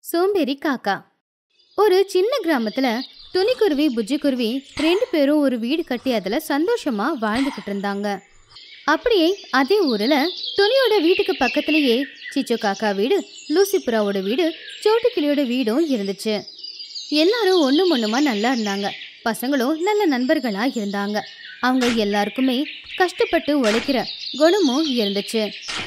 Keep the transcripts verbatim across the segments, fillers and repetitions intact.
சோம்பேறி காக்கா. ஒரு சின்ன கிராமத்துல துணிக்குருவி புஜ்ஜிக்குருவி ரெண்டு பேரும் ஒரு வீடு கட்டி அதுல சந்தோஷமா வாழ்ந்துகிட்டு இருந்தாங்க. அப்படியே அதே ஊர்ல துணியோட வீட்டுக்கு பக்கத்திலேயே சிச்சு காக்கா வீடு, லூசி புறாவோட வீடு, சோட்டு கிளியோட வீடும் இருந்துச்சு. எல்லாரும் ஒண்ணும் ஒண்ணுமா நல்லா இருந்தாங்க. பசங்களும் நல்ல நண்பர்களா இருந்தாங்க. அவங்க எல்லாருக்குமே கஷ்டப்பட்டு உழைக்கிற குணமும் இருந்துச்சு.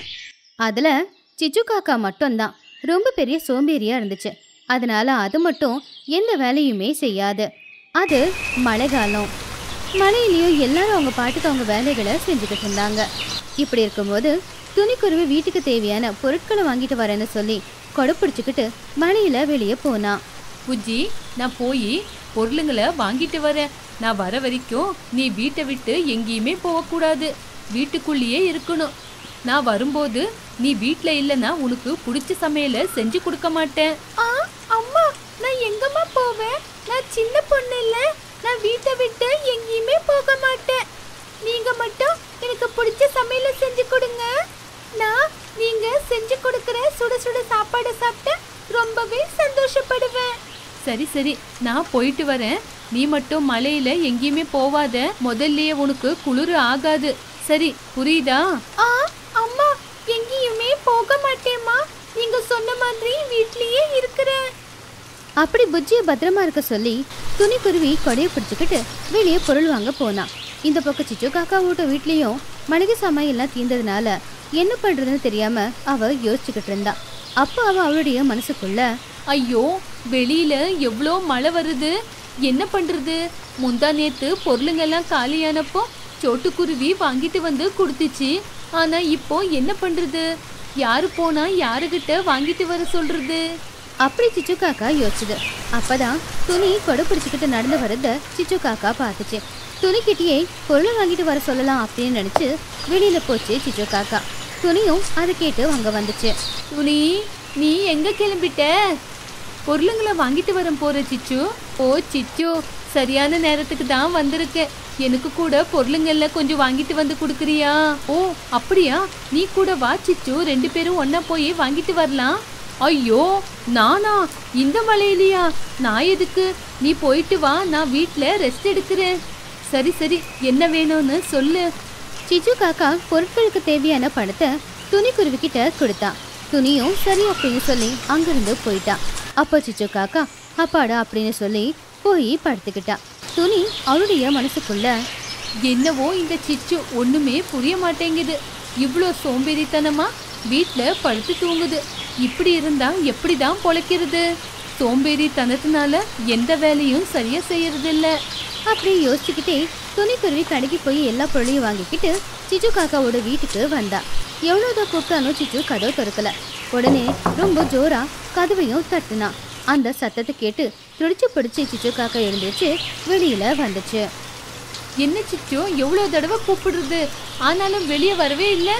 அதுல சிச்சு காக்கா மட்டும்தான் ரொம்ப பெரிய சோம்பேறியா இருந்துச்சு. அதனால அது மட்டும் எந்த வேலையுமே செய்யாது. அது மழைக்காலம். மழையிலையும் எல்லாரும் அவங்க பாட்டுக்கு அவங்க வேலைகளை செஞ்சுக்கிட்டு இருந்தாங்க. இப்படி இருக்கும்போது துணிக்குருவி வீட்டுக்கு தேவையான பொருட்களை வாங்கிட்டு வரேன்னு சொல்லி கொடை பிடிச்சிக்கிட்டு மழையில வெளியே போனா. புஜ்ஜி, நான் போய் பொருளுங்களை வாங்கிட்டு வரேன். நான் வர வரைக்கும் நீ வீட்டை விட்டு எங்கேயுமே போகக்கூடாது, வீட்டுக்குள்ளேயே இருக்கணும். நான் வரும்போது நீ வீட்டில் இல்லைன்னா உனக்கு பிடிச்ச சமையலை செஞ்சு கொடுக்க மாட்டேன். ஆ அம்மா, நான் எங்கம்மா போவேன்? நான் சின்ன பொண்ணு இல்லை, நான் வீட்டை விட்டு எங்கேயுமே போக மாட்டேன். நீங்க மட்டும் எனக்கு பிடிச்ச சமையலை செஞ்சு கொடுங்க. நான் நீங்க செஞ்சு கொடுக்குற சுட சுட சாப்பாடை சாப்பிட்டு ரொம்பவே சந்தோஷப்படுவேன். சரி சரி, நான் போயிட்டு வரேன். நீ மட்டும் மழையில எங்கேயுமே போவாத, முதல்லயே உனக்கு குளிர் ஆகாது. சரி, புரியுதா? ஆ அம்மா, எங்கேயுமே போக மாட்டேம்மா. நீங்க சொன்ன மாதிரி வீட்லயே இருக்கிறேன். அப்படி புஜ்ஜியை பத்திரமா இருக்க சொல்லி துணிக்குருவி கொடையை பிடிச்சிக்கிட்டு வெளியே பொருள் வாங்க போனா. இந்த பக்கம் சிச்சு காக்கா வீட்டு வீட்லயும் மளிகை சாமான் எல்லாம் தீர்ந்ததுனால என்ன பண்றதுன்னு தெரியாம அவ யோசிச்சுக்கிட்டு இருந்தா. அப்ப அவ அவளுடைய மனசுக்குள்ள, ஐயோ, வெளியில எவ்வளோ மழை வருது, என்ன பண்றது? முந்தா நேத்து பொருளுங்கெல்லாம் காலியானப்போ சோட்டுக்குருவி வாங்கிட்டு வந்து கொடுத்துச்சு. ஆனா இப்போ என்ன பண்றது? யாரு போனா யாருகிட்ட வாங்கிட்டு வர சொல்றது? அப்படி சிச்சு காக்கா யோசிச்சுது. அப்பதான் துணி கொடை பிடிச்சுக்கிட்டு நடந்து வரத சிச்சு காக்கா பார்த்துச்சு. துணிக்கிட்டேயே பொருளை வாங்கிட்டு வர சொல்லலாம் அப்படின்னு நினைச்சு வெளியில போச்சு சிச்சு காக்கா. துணியும் அதை கேட்டு அங்க வந்துச்சு. துணி, நீ எங்க கிளம்பிட்ட? பொருளுங்களை வாங்கிட்டு வர போற சிச்சு. ஓ சிச்சு, சரியான நேரத்துக்கு தான் வந்திருக்கேன். எனக்கு கூட பொருளுங்கள்ல கொஞ்சம் வாங்கிட்டு வந்து கொடுக்குறியா? ஓ அப்படியா, நீ கூட வா சிச்சு, ரெண்டு பேரும் ஒன்னா போய் வாங்கிட்டு வரலாம். ஐயோ நானா? இந்த மழையிலையா? நான் எதுக்கு? நீ போயிட்டு வா, நான் வீட்டில் ரெஸ்ட் எடுக்கிறேன். சரி சரி, என்ன வேணும்னு சொல்லு. சிச்சு காக்கா பொருட்களுக்கு தேவையான பணத்தை துணிக்குருவி கிட்ட கொடுத்தா. துணியும் சரி அப்படின்னு சொல்லி அங்கிருந்து போயிட்டா. அப்போ சிச்சு காக்கா அப்பாடா அப்படின்னு சொல்லி போய் படுத்துக்கிட்டா. துணி அவளுடைய மனசுக்குள்ள, என்னவோ இந்த சிச்சு ஒண்ணுமே புரிய மாட்டேங்குது. இவ்வளோ சோம்பேறித்தனமா வீட்டில் படுத்து தூங்குது. இப்படி இருந்தா எப்படிதான் பொழைக்கிறது? சோம்பேறித்தனத்தினால எந்த வேலையும் சரியா செய்யறது இல்ல. அப்படி யோசிச்சுக்கிட்டே துணிக்குருவி கடைக்கு போய் எல்லா பொருளையும் வாங்கிக்கிட்டு சிச்சு காக்காவோட வீட்டுக்கு வந்தா. எவ்வளவுதான் கூப்பிட்டாலும் சிச்சு கதவை திறக்கல. உடனே ரொம்ப ஜோரா கதவையும் தட்டுனா. அந்த சத்தத்தை கேட்டு துடிச்சு பிடிச்சு சிச்சு காக்கா எழுந்துச்சு வெளியில வந்துச்சு. என்ன சிச்சு, எவ்வளோ தடவை கூப்பிடுறது, ஆனாலும் வெளியே வரவே இல்லை?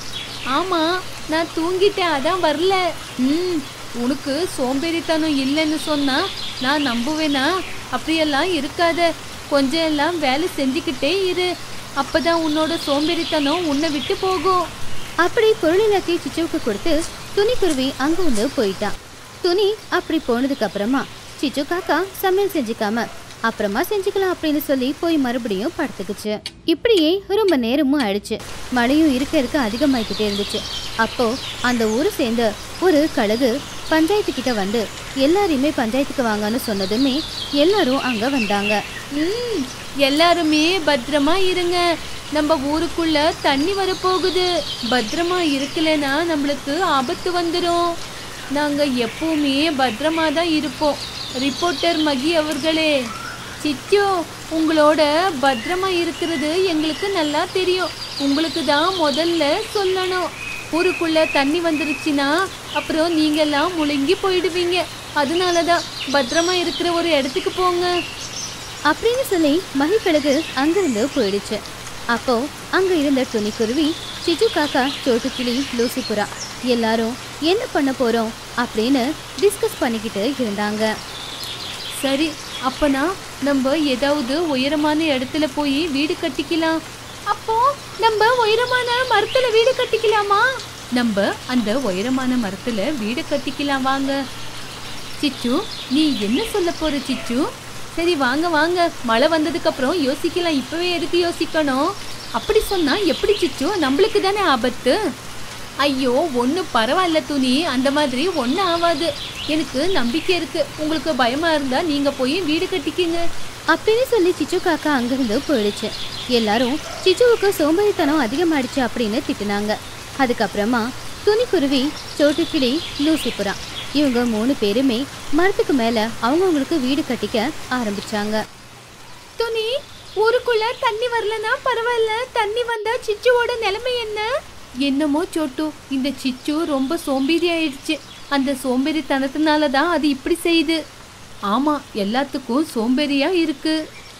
ஆமா, நான் தூங்கிட்டேன், அதான் வரல. ம் உனக்கு சோம்பேறித்தனம் இல்லைன்னு சொன்னா நான் நம்புவேனா? அப்படியெல்லாம் இருக்காத, கொஞ்சம் எல்லாம் வேலை செஞ்சுக்கிட்டே இரு, அப்பதான் உன்னோட சோம்பேறித்தனம் உன்னை விட்டு போகும். அப்படி பொருள் எல்லாத்தையும் சிச்சுவுக்கு கொடுத்து துணிக்குருவி அங்க வந்து போயிட்டான். துணி அப்படி போனதுக்கு அப்புறமா சிச்சு காக்கா சமையல் செஞ்சுக்காம அப்புறமா செஞ்சுக்கலாம் அப்படின்னு சொல்லி போய் மறுபடியும் படுத்துக்குச்சு. இப்படியே ரொம்ப நேரமும் ஆயிடுச்சு. மழையும் இருக்க இருக்க அதிகமாயிக்கிட்டே இருந்துச்சு. அப்போ அந்த ஊரை சேர்ந்த ஒரு கழுகு பஞ்சாயத்து கிட்ட வந்து எல்லாரையுமே பஞ்சாயத்துக்கு வாங்கன்னு சொன்னதுமே எல்லாரும் அங்க வந்தாங்க. ம் எல்லாருமே பத்திரமா இருங்க, நம்ம ஊருக்குள்ள தண்ணி வரப்போகுது. பத்திரமா இருக்கலன்னா நம்மளுக்கு ஆபத்து வந்துடும். நாங்க எப்பவுமே பத்திரமா தான் இருப்போம். ரிப்போர்ட்டர் மகி அவர்களே, சிச்சு, உங்களோட பத்திரமா இருக்கிறது எங்களுக்கு நல்லா தெரியும். உங்களுக்கு தான் முதல்ல சொல்லணும். ஊருக்குள்ள தண்ணி வந்துருச்சுன்னா அப்புறம் நீங்கெல்லாம் முழுங்கி போயிடுவீங்க. அதனாலதான் பத்திரமா இருக்கிற ஒரு இடத்துக்கு போங்க அப்படின்னு சொல்லி மகிக்கழுகு அங்கிருந்து போயிடுச்சு. அப்போ அங்க இருந்த துணிக்குருவி, சிச்சு காக்கா, சோட்டு கிளி, லூசி புறா எல்லாரும் என்ன பண்ண போறோம் அப்படின்னு டிஸ்கஸ் பண்ணிக்கிட்டு இருந்தாங்க. சரி, அப்பனா நம்ம ஏதாவது உயரமான இடத்துல போய் வீடு கட்டிக்கலாம். அப்போ நம்ம உயரமான மரத்துல வீடு கட்டிக்கலாமா? நம்ம அந்த உயரமான மரத்துல வீடு கட்டிக்கலாம் வாங்க. சிச்சு, நீ என்ன சொல்ல போற சிச்சு? சரி வாங்க வாங்க, மழை வந்ததுக்கு அப்புறம் யோசிக்கலாம். இப்பவே எதுக்கு யோசிக்கணும்? அப்படி சொன்னா எப்படி சிச்சு? நம்மளுக்கு தானே ஆபத்து. ஐயோ ஒன்றும் பரவாயில்ல துணி, அந்த மாதிரி ஒன்றும் ஆகாது. எனக்கு நம்பிக்கை இருக்கு. உங்களுக்கு பயமா இருந்தா நீங்க போய் வீடு கட்டிக்கிங்க அப்படின்னு சொல்லி சிச்சு காக்கா அங்கிருந்து போயிடுச்சு. எல்லாரும் சிச்சுவுக்கு சோம்பேறித்தனம் அதிகமாயிடுச்சு அப்படின்னு திட்டுனாங்க. அதுக்கப்புறமா துணிக்குருவி, சோட்டுக்கிளி, லூசிபுரா இவங்க மூணு பேருமே மரத்துக்கு மேல அவங்கவுங்களுக்கு வீடு கட்டிக்க ஆரம்பிச்சாங்க. துணி, ஊருக்குள்ள தண்ணி வரலனா பரவாயில்ல, தண்ணி வந்தா சிச்சுவோட நிலைமை என்ன? என்னமோ சோட்டு, இந்த சிச்சு ரொம்ப சோம்பேறி ஆயிடுச்சு. அந்த சோம்பேறித்தனத்தினால தான் அது இப்படி செய்யுது. ஆமா, எல்லாத்துக்கும் சோம்பேறியா இருக்கு.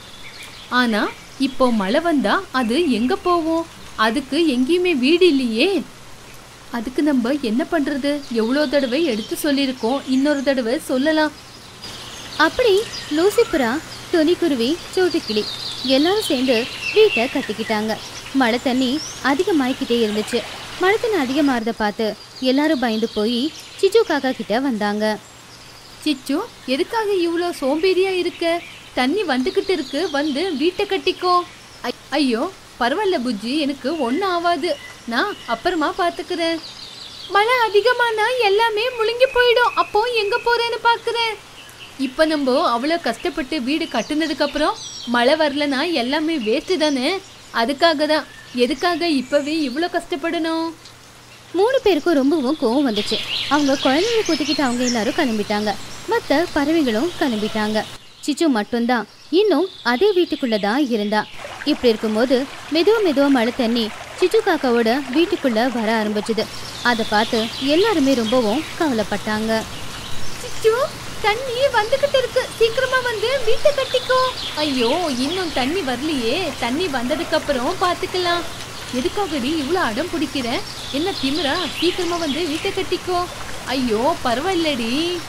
ஆனா இப்போ மழை வந்தா அது எங்க போவோம்? அதுக்கு எங்கேயுமே வீடு இல்லையே. அதுக்கு நம்ம என்ன பண்றது? எவ்வளோ தடவை எடுத்து சொல்லியிருக்கோம், இன்னொரு தடவை சொல்லலாம். அப்படி லூசிபுரா, துணிக்குருவி, சோட்டுக்கிளி எல்லாரும் சேர்ந்து வீட்டை கட்டிக்கிட்டாங்க. மழை தண்ணி அதிகமாகிக்கிட்டே இருந்துச்சு. மழை தண்ணி அதிகமாகிறத பார்த்து எல்லாரும் பயந்து போய் சிச்சு காக்கா கிட்ட வந்தாங்க. சிச்சு, எதுக்காக இவ்வளோ சோம்பேறியா இருக்க? தண்ணி வந்துக்கிட்டு இருக்கு, வந்து வீட்டை கட்டிக்கோ. ஐயோ பரவாயில்ல புஜ்ஜி, எனக்கு ஒன்றும் ஆகாது, நான் அப்புறமா பார்த்துக்கிறேன். மழை அதிகமானா எல்லாமே முழுங்கி போயிடும், அப்போ எங்கே போகிறேன்னு பார்க்குறேன். இப்போ நம்ம அவ்வளோ கஷ்டப்பட்டு வீடு கட்டுனதுக்கு அப்புறம் மழை வரலனா எல்லாமே வேஸ்ட்டு தானே. அதுக்காக தான். எதுக்காக இப்போவே இவ்வளோ கஷ்டப்படணும்? மூணு பேருக்கும் ரொம்பவும் கோவம் வந்துச்சு. அவங்க குழந்தைங்களை கூட்டிக்கிட்டு அவங்க எல்லாரும் கிளம்பிட்டாங்க. மற்ற பறவைகளும் கிளம்பிட்டாங்க. சிச்சு மட்டும்தான் இன்னும் அதே வீட்டுக்குள்ள தான் இருந்தா. இப்படி இருக்கும்போது மெதுவா மெதுவா மழை தண்ணி சிச்சு காக்காவோட வீட்டுக்குள்ள வர ஆரம்பிச்சுது. அதை பார்த்து எல்லாருமே ரொம்பவும் கவலைப்பட்டாங்க. சிச்சு, தண்ணி வந்துகிட்டு இருக்கு, சீக்கிரமா வந்து வீட்டை கட்டிக்கோ. ஐயோ இன்னும் தண்ணி வரலையே, தண்ணி வந்ததுக்கு அப்புறம் பார்த்துக்கலாம். எதுக்காகடி இவ்வளோ அடம் பிடிக்கிற? என்ன திமிரா? சீக்கிரமா வந்து வீட்டை கட்டிக்கோ. ஐயோ பரவாயில்லடி.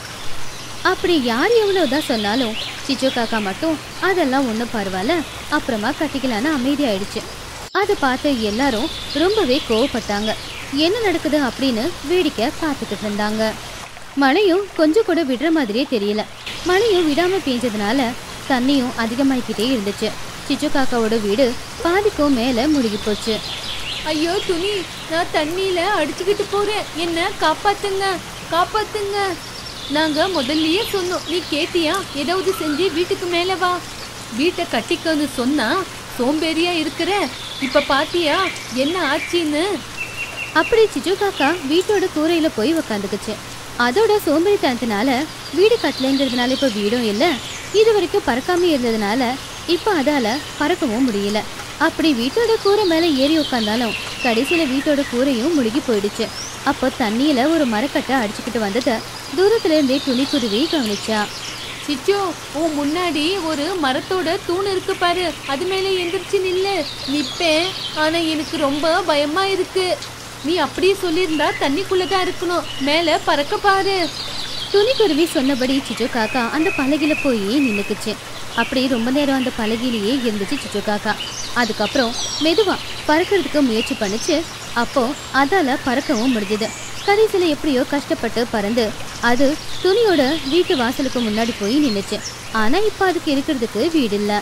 அப்படி யார் எவ்வளவுதான் சொன்னாலும் சிச்சு காக்கா மட்டும் அதெல்லாம் ஒன்றும் பரவாயில்ல, அப்புறமா கட்டிக்கலான்னு அமைதியாயிடுச்சு. அதை பார்த்து எல்லாரும் ரொம்பவே கோவப்பட்டாங்க. என்ன நடக்குது அப்படின்னு வேடிக்கை பார்த்துக்கிட்டு இருந்தாங்க. மழையும் கொஞ்சம் கூட விடுற மாதிரியே தெரியல. மழையும் விடாம பெஞ்சதுனால தண்ணியும் அதிகமாகிக்கிட்டே இருந்துச்சு. சிச்சு காக்காவோட வீடு பாதிக்கும் மேல முழுகி போச்சு. ஐயோ துணி, நான் தண்ணியில அடிச்சுக்கிட்டு போறேன், என்ன காப்பாத்துங்க, காப்பாத்துங்க. நாங்க முதல்லயே சொன்னோம், நீ கேட்டியா? ஏதாவது செஞ்சு வீட்டுக்கு மேல வா, வீட்டை கட்டிக்கன்னு சொன்னா சோம்பேறியா இருக்கிற. இப்ப பாத்தியா என்ன ஆச்சின்னு? அப்படி சிச்சு காக்கா வீட்டோட கூரையில போய் உக்காந்துக்குச்சு. அதோட சோம்பேறித்தனத்தினால வீடு கட்டலைங்கிறதுனால இப்போ வீடும் இல்லை. இது வரைக்கும் பறக்காம இருந்ததுனால இப்போ அதால பறக்கவும் முடியல. அப்படி வீட்டோட கூரை மேலே ஏறி உட்காந்தாலும் கடைசியில் வீட்டோட கூரையும் முழுகி போயிடுச்சு. அப்போ தண்ணியில ஒரு மரக்கட்டை அடிச்சுக்கிட்டு வந்ததை தூரத்துல இருந்தே துணிக்குருவி கவனிச்சா. சிச்சு, உன் முன்னாடி ஒரு மரத்தோட தூண் இருக்கு பாரு, அது மேலே எந்திரிச்சு நில்லு. நிப்பேன், ஆனா எனக்கு ரொம்ப பயமா இருக்கு. நீ அப்படியே சொல்லியிருந்தா தண்ணிக்குள்ளதான் இருக்கணும், மேல பறக்க பாரு. துணிக்குருவி சொன்னபடி சிச்சு காக்கா அந்த பலகையில போய் நின்னுக்குச்சு. அப்படி ரொம்ப நேரம் அந்த பலகையிலேயே இருந்துச்சு சிச்சு காக்கா. அதுக்கப்புறம் மெதுவா பறக்கிறதுக்கு முயற்சி பண்ணுச்சு. அப்போ அதால பறக்கவும் முடிஞ்சது. கடைசியில எப்படியோ கஷ்டப்பட்டு பறந்து அது துணியோட வீட்டு வாசலுக்கு முன்னாடி போய் நின்னுச்சு. ஆனா இப்ப அதுக்கு இருக்கிறதுக்கு வீடு இல்ல.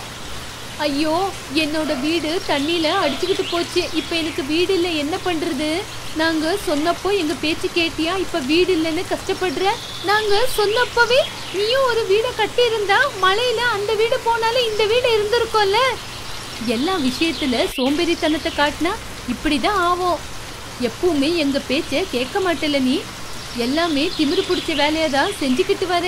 ஐயோ, என்னோட வீடு தண்ணியில அடிச்சுக்கிட்டு போச்சு. இப்ப எனக்கு வீடு இல்லை, என்ன பண்றது? நாங்க சொன்னப்போ எங்க பேச்சு கேட்டியா? இப்ப வீடு இல்லைன்னு கஷ்டப்படுற. நாங்க சொன்னப்பவே நீயும் ஒரு வீடை கட்டி இருந்தா மழையில அந்த வீடு போனாலும் இந்த வீடு இருந்திருக்கோம்ல. எல்லா விஷயத்துல சோம்பேறித்தனத்தை காட்டினா இப்படிதான் ஆகும். எப்பவுமே எங்க பேச்ச கேட்க மாட்டேல நீ. எல்லாமே திமிரு பிடிச்ச வேலையதான் செஞ்சுக்கிட்டு வர.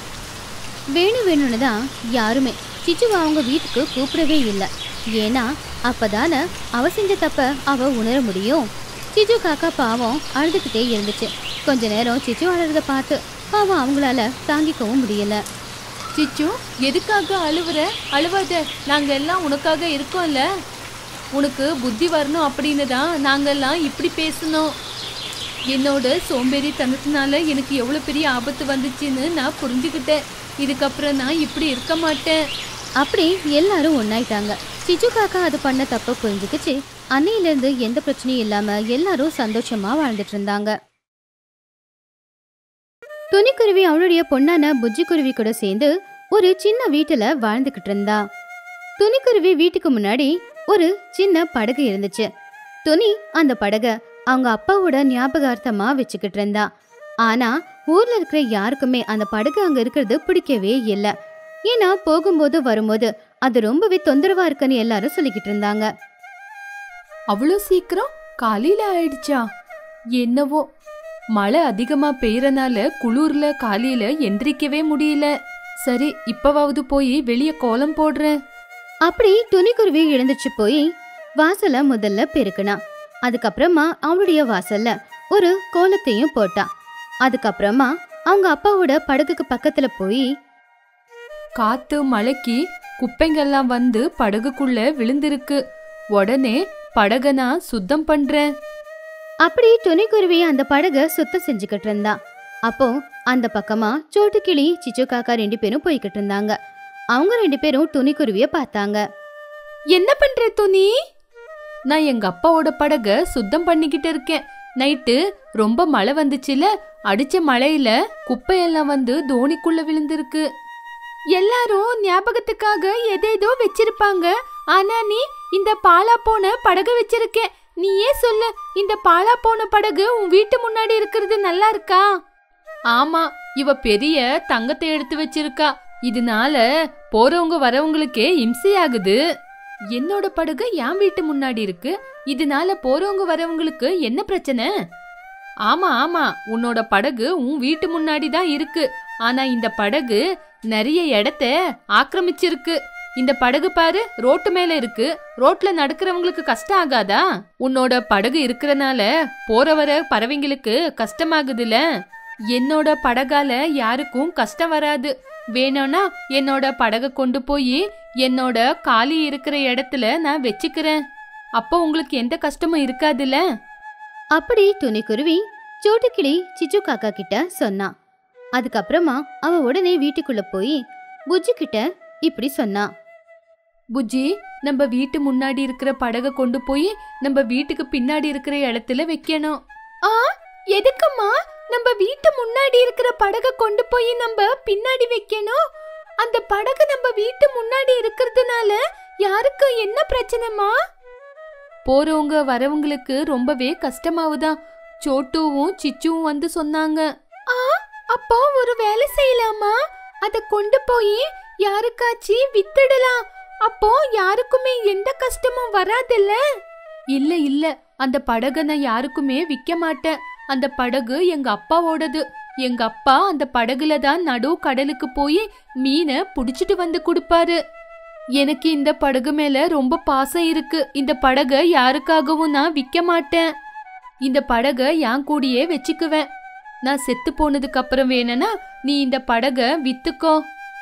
வேணும் வேணும்னு தான் யாருமே சிச்சுவை அவங்க வீட்டுக்கு கூப்பிடவே இல்லை. ஏன்னா அப்பதான அவ செஞ்ச தப்ப அவ உணர முடியும். சிச்சு காக்கா பாவம் அழுதுகிட்டே இருந்துச்சு. கொஞ்ச நேரம் சிச்சு அழுறத பார்த்து பாவம் அவங்களால தாங்கிக்கவும் முடியல. சிச்சு, எதுக்காக அழுவுற? அழுவாத, நாங்க எல்லாம் உனக்காக இருக்கோம்ல. உனக்கு புத்தி வரணும் அப்படின்னு தான் நாங்கெல்லாம் இப்படி பேசணும். என்னோட சோம்பேறித்தனத்தினால எனக்கு எவ்வளோ பெரிய ஆபத்து வந்துச்சுன்னு நான் புரிஞ்சுக்கிட்டேன். இதுக்கப்புறம் நான் இப்படி இருக்க மாட்டேன். அப்படி எல்லாரும் ஒன்னாயிட்டாங்க. சிச்சு காக்கா அது பண்ண தப்ப புரிஞ்சுக்கிச்சு. அன்னையிலேருந்து எந்த பிரச்சனையும் இல்லாம எல்லாரும் சந்தோஷமா வாழ்ந்துட்டு இருந்தாங்க. துணிக்குருவி அவளுடைய பொண்ணான புஜ்ஜி குருவி கூட சேர்ந்து ஒரு சின்ன வீட்டுல வாழ்ந்துகிட்டு இருந்தா. துணிக்குருவி வீட்டுக்கு முன்னாடி ஒரு சின்ன படகு இருந்துச்சு. துணி அந்த படக அவங்க அப்பாவோட ஞாபகார்த்தமா வச்சுக்கிட்டு இருந்தா. ஆனா ஊர்ல இருக்கிற யாருக்குமே அந்த படகு அங்க இருக்கிறது பிடிக்கவே இல்லை. ஏன்னா போகும்போது வரும்போது அது ரொம்பவே தொந்தரவா இருக்குன்னு எல்லாரும் சொல்லிக்கிட்டு இருந்தாங்க. அவ்வளோ சீக்கிரம் காலையில ஆயிடுச்சா? என்னவோ மழை அதிகமா பெய்யறனால குளூர்ல காலையில எந்திரிக்கவே முடியல. சரி, இப்பவாவது போய் வெளிய கோலம் போடுறேன். அப்படி துணிக்குருவி எழுந்துச்சு போய் வாசல முதல்ல பெருக்குனா. அதுக்கப்புறமா அவளுடைய வாசல்ல ஒரு கோலத்தையும் போட்டா. அதுக்கப்புறமா அவங்க அப்பாவோட படகுக்கு பக்கத்துல போய் காத்து மழைக்கு குப்பைங்கெல்லாம் வந்து படகுக்குள்ள விழுந்திருக்கு. உடனே படக நான் சுத்தம் பண்றேன். அப்படி துணிக்குருவி அந்த படக சுத்தம் செஞ்சுக்கிட்டு இருந்தா. அப்போ அந்த பக்கமா சோட்டுக்கிளி சிச்சு காக்கா ரெண்டு பேரும் போய்கிட்டு இருந்தாங்க. அவங்க ரெண்டு பேரும் துணிக்குருவிய பார்த்தாங்க. என்ன பண்ற துணி? நான் எங்க அப்பாவோட படக சுத்தம் பண்ணிக்கிட்டு இருக்கேன். நைட்டு ரொம்ப மழை வந்துச்சுல, அடிச்ச மழையில குப்பையெல்லாம் வந்து தோணிக்குள்ள விழுந்திருக்கு. எல்லாரும் ஞாபகத்துக்காக எதேதோ வச்சிருப்பாங்க. ஆனா நீ இந்த பாலா போன படகு வச்சிருக்க. நீயே சொல்லு, இந்த பாலா போன படகு உன் வீட்டு முன்னாடி இருக்கிறது நல்லா இருக்கா? ஆமா, இவ பெரிய தங்கத்தை எடுத்து வச்சிருக்கா. இதனால போறவங்க வரவங்களுக்கே இம்சையாகுது. என்னோட படகு என் வீட்டு முன்னாடி இருக்கு. இதனால போறவங்க வரவங்களுக்கு என்ன பிரச்சனை? ஆமா ஆமா, உன்னோட படகு உன் வீட்டு முன்னாடி தான் இருக்கு. ஆனா இந்த படகு நிறைய இடத்த ஆக்கிரமிச்சிருக்கு. இந்த படகு பாரு, ரோட்டு மேல இருக்கு. ரோட்ல நடக்கிறவங்களுக்கு கஷ்டம் ஆகாதா? உன்னோட படகு இருக்கிறனால போற வர பறவைங்களுக்கு கஷ்டமாகுதுல. என்னோட படகால யாருக்கும் கஷ்டம் வராது. வேணும்னா என்னோட படகை கொண்டு போய் என்னோட காலி இருக்கிற இடத்துல நான் வச்சுக்கிறேன். அப்போ உங்களுக்கு எந்த கஷ்டமும் இருக்காதுல்ல. அப்படி துணிக்குருவி சோட்டுக்கிளி சிச்சு காக்கா கிட்ட சொன்னா. அதுக்கப்புறமா அவ உடனே வீட்டுக்குள்ள போய் புஜ்ஜி கிட்ட இப்படி சொன்னா. புஜ்ஜி, நம்ம வீட்டு முன்னாடி இருக்கிற படகை கொண்டு போய் நம்ம வீட்டுக்கு பின்னாடி இருக்கிற இடத்துல வைக்கணும். ஆ, எதுக்குமா நம்ம வீட்டு முன்னாடி இருக்கிற படகை கொண்டு போய் நம்ம பின்னாடி வைக்கணும்? அந்த படகு நம்ம வீட்டு முன்னாடி இருக்கிறதுனால யாருக்கு என்ன பிரச்சனைமா? போறவங்க வரவங்களுக்கு ரொம்பவே கஷ்டமாவுதான். சோட்டுவும் சிச்சுவும் வந்து சொன்னாங்க. ஆ, அப்போ ஒரு வேலை செய்யலாமா? அத கொண்டு போய் யாருக்காச்சி வித்துடலாம். அப்போ யாருக்குமே எந்த கஷ்டமும் வராதுல்ல. இல்ல இல்ல, அந்த படகை நான் யாருக்குமே விற்க மாட்டேன். அந்த படகு எங்க அப்பாவோடது. எங்க அப்பா அந்த படகுல தான் நடு கடலுக்கு போய் மீனை புடிச்சிட்டு வந்து கொடுப்பாரு. எனக்கு இந்த படகு மேல ரொம்ப பாசம் இருக்கு. இந்த படகை யாருக்காகவும் நான் விற்க மாட்டேன். இந்த படகை என் கூடயே வச்சுக்குவேன். நான் செத்து போனதுக்கு அப்புறம் வேணும்னா நீ இந்த படகை வித்துக்கோ.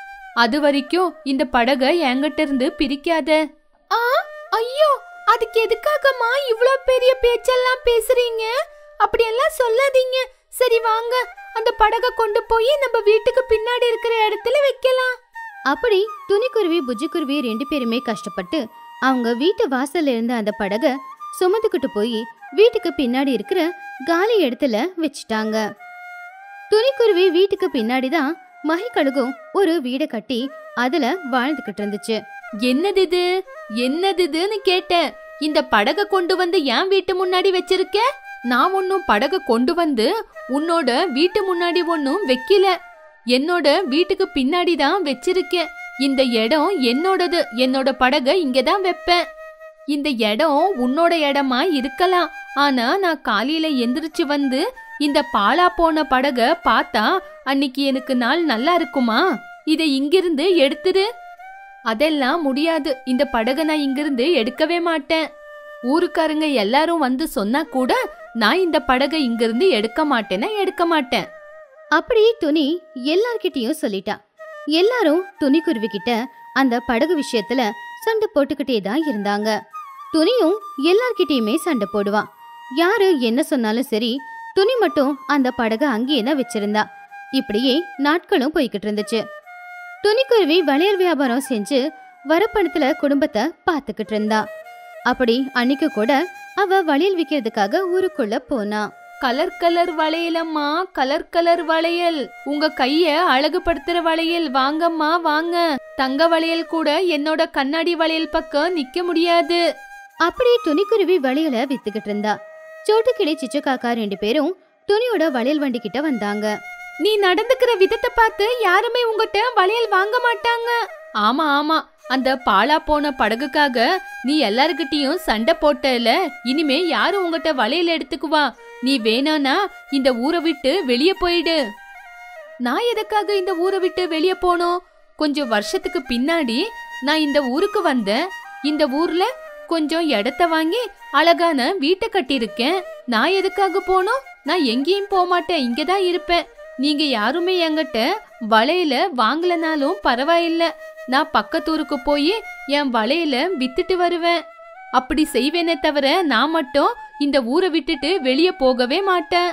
அது வரைக்கும் இந்த படகை என்கிட்ட இருந்து பிரிக்காத. ஆ, ஐயோ, அதுக்கு எதுக்காகமா இவ்ளோ பெரிய பேச்செல்லாம் பேசுறீங்க? அப்படியெல்லாம் சொல்லாதீங்க. சரி வாங்க, அந்த படகை கொண்டு போய் நம்ம வீட்டுக்கு பின்னாடி இருக்கிற இடத்துல வைக்கலாம். அப்படி துணிக்குருவி புஜ்ஜி குருவி ரெண்டு பேருமே கஷ்டப்பட்டு அவங்க வீட்டு வாசல்ல இருந்த அந்த படகை சுமந்துக்கிட்டு போய் வீட்டுக்கு பின்னாடி இருக்கிற காலி இடத்துல வச்சுட்டாங்க. துணிக்குருவி வீட்டுக்கு பின்னாடிதான் மகிக்கழுகும் ஒரு வீடை கட்டி அதுல வாழ்ந்துகிட்டு இருந்துச்சு. என்னது இது என்னது இதுன்னு கேட்டேன். இந்த படகை கொண்டு வந்து என் வீட்டு முன்னாடி வச்சிருக்க. நான் ஒன்னும் படகை கொண்டு வந்து உன்னோட வீட்டு முன்னாடி ஒன்னும் வைக்கல. என்னோட வீட்டுக்கு பின்னாடி தான் வச்சிருக்கேன். இந்த இடம் என்னோடது. என்னோட படகை இங்கதான் வைப்பேன். இந்த இடம் உன்னோட இடமா இருக்கலாம். ஆனா நான் காலையில எந்திரிச்சு வந்து இந்த பாலா போன படகை பார்த்தா அன்னைக்கு எனக்கு நாள் நல்லா இருக்குமா? இதை இங்கிருந்து எடுத்துரு. அதெல்லாம் முடியாது. இந்த படகை நான் இங்கிருந்து எடுக்கவே மாட்டேன். ஊருக்காரங்க எல்லாரும் வந்து சொன்னா கூட நான் இந்த படகை இங்கிருந்து எடுக்க மாட்டேன்னா எடுக்க மாட்டேன். அப்படி துணி எல்லார்கிட்டயும் சொல்லிட்டா. எல்லாரும் துணிக்குருவி கிட்ட அந்த படகு விஷயத்துல சண்டை போட்டுக்கிட்டே தான் இருந்தாங்க. துணியும் எல்லார்கிட்டயுமே சண்டை போடுவான். யாரு என்ன சொன்னாலும் சரி, துணி மட்டும் அந்த படகை அங்கேயே தான் வச்சிருந்தா. இப்படியே நாட்களும் போய்கிட்டு இருந்துச்சு. துணிக்குருவி வளையல் வியாபாரம் செஞ்சு வரப்பணத்துல குடும்பத்தை பாத்துக்கிட்டு இருந்தா. அப்படி அன்னைக்கு கூட அவ வளையல் விக்கிறதுக்காக ஊருக்குள்ள போனா. கலர் கலர் வளையலம்மா, கலர் கலர் வளையல். உங்க கைய அழகுபடுத்துற வளையல். வாங்கம்மா வாங்க. தங்க வளையல் கூட என்னோட கண்ணாடி வளையல் பக்கம் நிக்க முடியாது. அப்படி துணிக்குருவி வளையல வித்துக்கிட்டு இருந்தா. சோட்டுக்கிளி சிச்சு காக்கா ரெண்டு பேரும் துணியோட வளையல் வண்டி கிட்ட வந்தாங்க. நீ நடந்துக்கிற விதத்தை பார்த்து யாருமே உங்ககிட்ட வளையல் வாங்க மாட்டாங்க. ஆமா ஆமா, அந்த பாலா போன படகுக்காக நீ எல்லாருக்கிட்டையும் சண்டை போட்டல. இனிமே யாரும் உங்ககிட்ட வளையல் எடுத்துக்குவா? நீ வேணானா இந்த ஊரை விட்டு வெளியே போயிடு. நான் எதுக்காக இந்த ஊரை விட்டு வெளியே போனோம்? கொஞ்சம் வருஷத்துக்கு பின்னாடி நான் இந்த ஊருக்கு வந்தேன். இந்த ஊர்ல கொஞ்சம் இடத்த வாங்கி அழகான வீட்டை கட்டியிருக்கேன். நான் எதுக்காக போனோம்? நான் எங்கேயும் போக மாட்டேன், இங்கதான் இருப்பேன். நீங்க யாருமே என்கிட்ட வளையல வாங்கலனாலும் பரவாயில்ல, நான் பக்கத்தூருக்கு போய் என் வளையல வித்துட்டு வருவேன். அப்படி செய்வேனே தவிர நான் மட்டும் இந்த ஊரை விட்டுட்டு வெளியே போகவே மாட்டேன்.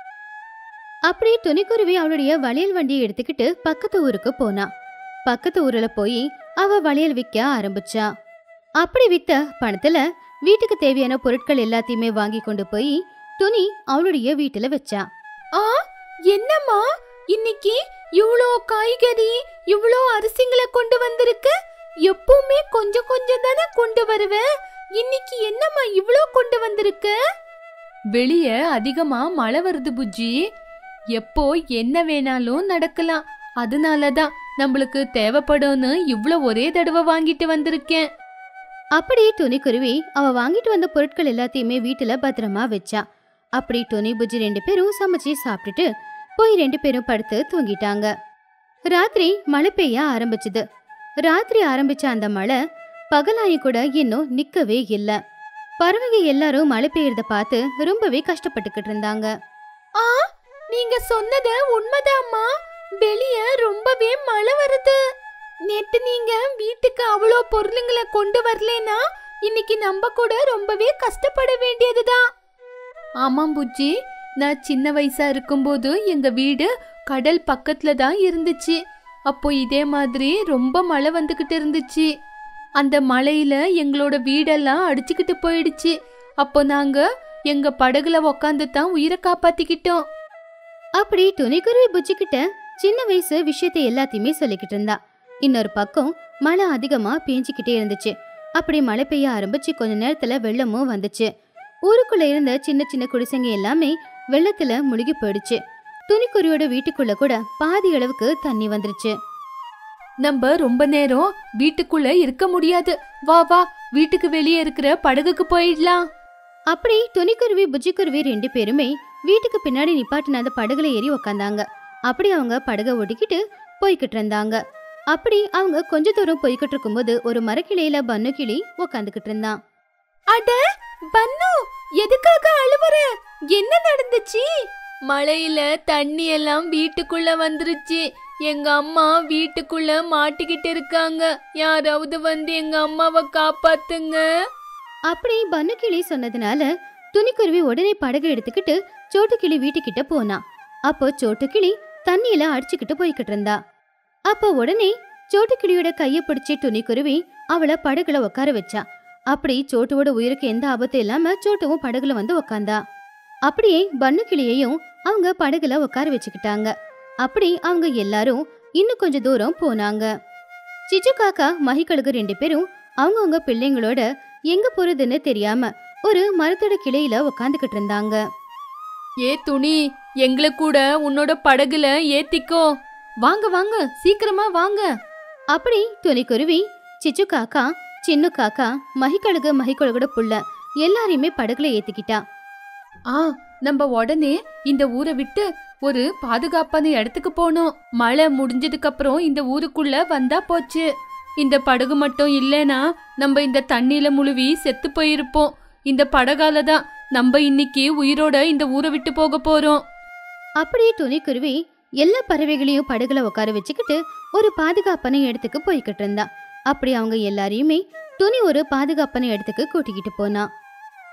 அப்படி துணிக்குருவி அவளுடைய வளையல் வண்டியை எடுத்துக்கிட்டு பக்கத்து ஊருக்கு போனா. பக்கத்து ஊர்ல போய் அவ வளையல் விற்க ஆரம்பிச்சா. அப்படி வித்த பணத்துல வீட்டுக்கு தேவையான பொருட்கள் எல்லாத்தையுமே வாங்கி கொண்டு போய் துணி அவளுடைய வீட்டுல வச்சா. ஆ, என்னம்மா இன்னைக்கு இவ்ளோ காய்கறி இவ்ளோ அரிசிங்களை கொண்டு வந்திருக்கு? எப்பவுமே கொஞ்சம் கொஞ்சம் தானே கொண்டு வருவேன். இன்னைக்கு என்னம்மா இவ்ளோ கொண்டு வந்திருக்கு? வெளிய அதிகமா மழை வருது புஜ்ஜி. எப்போ என்ன வேணாலும் நடக்கலாம். அதனாலதான் நம்மளுக்கு தேவைப்படும்னு இவ்ளோ ஒரே தடவை வாங்கிட்டு வந்திருக்கேன். அப்படி துணிக்குருவி அவ வாங்கிட்டு வந்த பொருட்கள் எல்லாத்தையுமே வீட்டுல பத்திரமா வச்சா. அப்படி துணி புஜ்ஜி ரெண்டு பேரும் சமைச்சு சாப்பிட்டுட்டு போய் ரெண்டு பேரும் படுத்து தூங்கிட்டாங்க. ராத்திரி மழை பெய்ய ஆரம்பிச்சுது. ராத்திரி ஆரம்பிச்ச அந்த மழை பகலாயி கூட இன்னும் நிக்கவே இல்ல. பறவைங்க எல்லாரும் மழை பெய்யறத பார்த்து ரொம்பவே கஷ்டப்பட்டுக்கிட்டு இருந்தாங்க. ஆ, நீங்க சொன்னது உண்மைதாம்மா. வெளிய ரொம்பவே மழை வருது. நேத்து நீங்க வீட்டுக்கு அவ்வளோ பொருளுங்களை கொண்டு வரலனா இன்னைக்கு நம்ம கூட ரொம்பவே கஷ்டப்பட வேண்டியதுதான். ஆமாம் புஜ்ஜி, நான் சின்ன வயசா இருக்கும்போது எங்க வீடு கடல் பக்கத்துல தான் இருந்துச்சு. அப்போ இதே மாதிரி ரொம்ப மழை வந்துகிட்டு இருந்துச்சு. அந்த மழையில எங்களோட வீடெல்லாம் அடிச்சுக்கிட்டு போயிடுச்சு. அப்போ நாங்க எங்க படகுல உக்காந்து தான் உயிரை காப்பாத்திக்கிட்டோம். அப்படி துணிக்குருவி புஜ்ஜி கிட்ட சின்ன வயசு விஷயத்தை எல்லாத்தையுமே சொல்லிக்கிட்டு இருந்தா. இன்னொரு பக்கம் மழை அதிகமா பேஞ்சிக்கிட்டே இருந்துச்சு. அப்படி மழை பெய்ய ஆரம்பிச்சு கொஞ்ச நேரத்துல வெள்ளமும் வந்துச்சு. ஊருக்குள்ள இருந்த சின்ன சின்ன குடிசைங்க எல்லாமே வெள்ளத்துல முழுகி போயிடுச்சு. துணிக்குருவியோட வீட்டுக்குள்ள கூட பாதி அளவுக்கு தண்ணி வந்துருச்சு. நம்ம ரொம்ப நேரம் வீட்டுக்குள்ள இருக்க முடியாது. வா வா, வீட்டுக்கு வெளியே இருக்கிற படகுக்கு போயிடலாம். அப்படி துணிக்குருவி புஜ்ஜிக்குருவி ரெண்டு பேருமே வீட்டுக்கு பின்னாடி நிப்பாட்டின அந்த படகுல ஏறி உக்காந்தாங்க. அப்படி அவங்க படகை ஓட்டிக்கிட்டு போய்கிட்டு இருந்தாங்க. அப்படி அவங்க கொஞ்ச தூரம் போய்கிட்டு இருக்கும்போது ஒரு மரக்கிளையில பன்னு கிளி உக்காந்துக்கிட்டு இருந்தான். அட பன்னு, எதுக்காக அழுவுற? என்ன நடந்துச்சு? மழையில தண்ணி எல்லாம் வீட்டுக்குள்ள வந்துருச்சு. எங்க அம்மா வீட்டுக்குள்ள மாட்டிக்கிட்டு இருக்காங்க. யாராவது வந்து எங்க அம்மாவை காப்பாத்துங்க. அப்படி பன்னு கிளி சொன்னதுனால துணிக்குருவி உடனே படகு எடுத்துக்கிட்டு சோட்டுக்கிளி வீட்டுக்கிட்ட போனா. அப்போ சோட்டுக்கிளி தண்ணியில அடிச்சுக்கிட்டு போய்கிட்டு இருந்தா. அப்போ உடனே சோட்டுக்கிளியோட கைய பிடிச்சி துணிக்குருவி அவளை படகுல உட்கார வச்சா. அப்படி சோட்டுவோட உயிருக்கு எந்த ஆபத்தும் இல்லாம சோட்டுவும் படகுல வந்து உக்காந்தா. அப்படியே பன்னு கிளியையும் அவங்க படகுல உட்கார வச்சுக்கிட்டாங்க. அப்படி அவங்க எல்லாரும் இன்னும் கொஞ்ச தூரம் போனாங்க. சிச்சு காக்கா மகிக்கழுகு ரெண்டு பேரும் அவங்கவுங்க பிள்ளைங்களோட எங்க போறதுன்னு தெரியாம ஒரு மரத்தோட கிளையில உக்காந்துக்கிட்டு இருந்தாங்க. ஏ துணி, எங்களை கூட உன்னோட படகுல ஏத்திக்கோ. வாங்க வாங்க, சீக்கிரமா வாங்க. அப்படி துணிக்குருவி, சிச்சு காக்கா, சின்ன காக்கா, மகிக்கழுகு மகிக்கழுகோட புள்ள எல்லாரையுமே படகுல ஏத்திக்கிட்டா. ஆ, நம்ம உடனே இந்த ஊரை விட்டு ஒரு பாதுகாப்பான இடத்துக்கு போனோம். மழை முடிஞ்சதுக்கு அப்புறம் இந்த ஊருக்குள்ள வந்தா போச்சு. இந்த படகு மட்டும் இல்லைனா நம்ம இந்த தண்ணியில முழுவி செத்து போயிருப்போம். இந்த படகால தான் நம்ம இன்னைக்கு உயிரோட இந்த ஊரை விட்டு போக போறோம். அப்படியே துணிக்குருவி எல்லா பறவைகளையும் படகுல உட்கார வச்சுக்கிட்டு ஒரு பாதுகாப்பான இடத்துக்கு போய்கிட்டு இருந்தா. அப்படி அவங்க எல்லாரையுமே துணி ஒரு பாதுகாப்பான இடத்துக்கு கூட்டிக்கிட்டு போனா.